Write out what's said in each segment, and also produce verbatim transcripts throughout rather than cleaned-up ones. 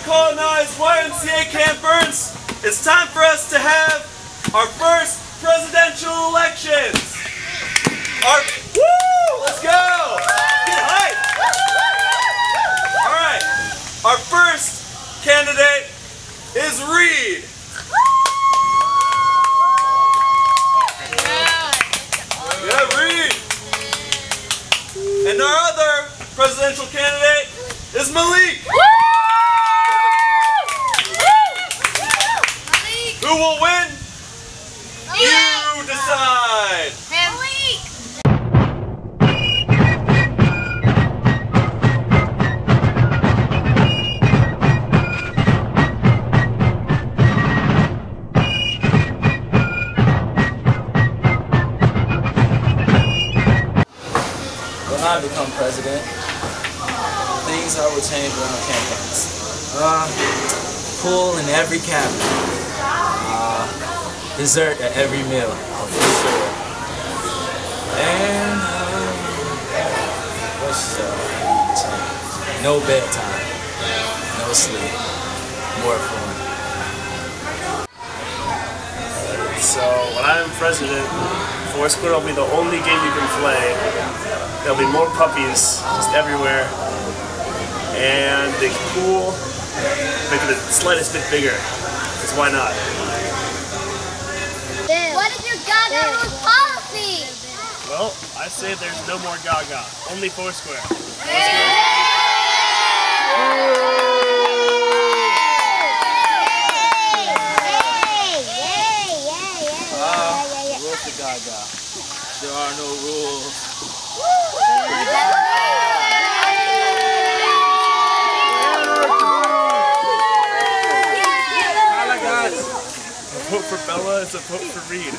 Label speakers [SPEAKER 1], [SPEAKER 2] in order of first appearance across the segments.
[SPEAKER 1] colonized Y M C A Camp Burns, it's time for us to have our first presidential elections. Our, woo! Let's go! Get hype! Alright, our first candidate is Reed. Yeah, Reed. And our other presidential candidate is Malik. Who will win? You decide.
[SPEAKER 2] Malik.
[SPEAKER 3] When I become president, things I will change around campaigns. Uh, pool in every cabin. Uh, dessert at every meal, for sure. And, uh, what's uh, change? No bedtime, no sleep, more fun.
[SPEAKER 4] So, when I'm president, Foursquare will be the only game you can play. There'll be more puppies just everywhere. And the pool, make it the slightest bit bigger. Because why not?
[SPEAKER 2] What is your Gaga Rose policy?
[SPEAKER 4] Well, I say there's no more Gaga. Only Foursquare.
[SPEAKER 3] Rules to Gaga. There are no rules.
[SPEAKER 4] A vote for Bella is a vote for Reed.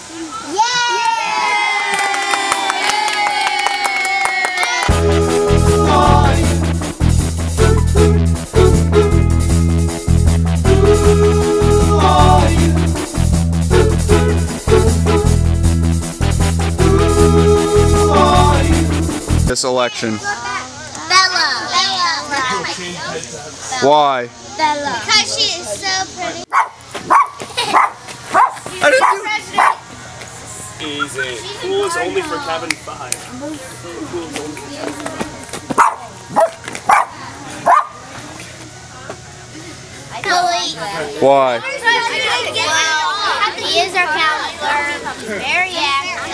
[SPEAKER 5] This election.
[SPEAKER 2] Bella. Bella.
[SPEAKER 5] Why?
[SPEAKER 2] Bella. Because she is so pretty.
[SPEAKER 5] I didn't do
[SPEAKER 4] Easy. Pool is only for cabin five. Pool is only for cabin five.
[SPEAKER 5] Why?
[SPEAKER 2] He is our counselor. Very active.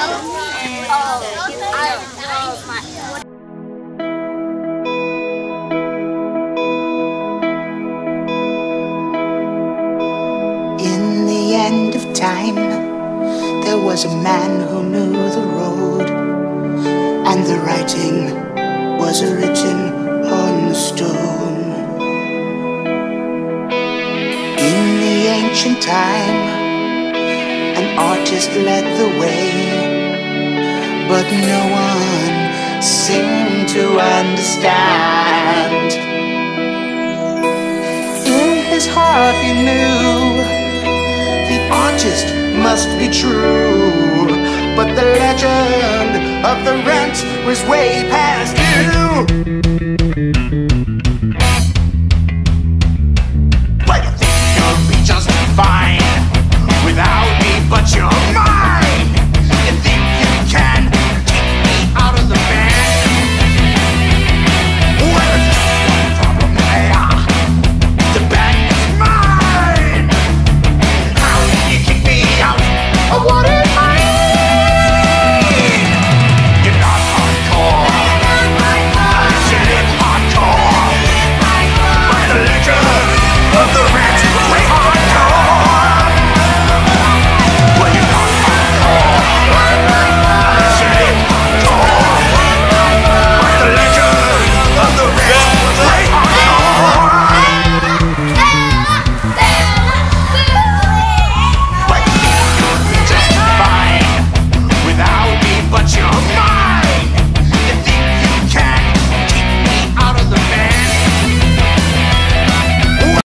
[SPEAKER 6] In the end of time, there was a man who knew the road, and the writing was written on the stone. In the ancient time, an artist led the way, but no one seemed to understand. In his heart he knew the artist must be true, but the legend of the rent was way past due.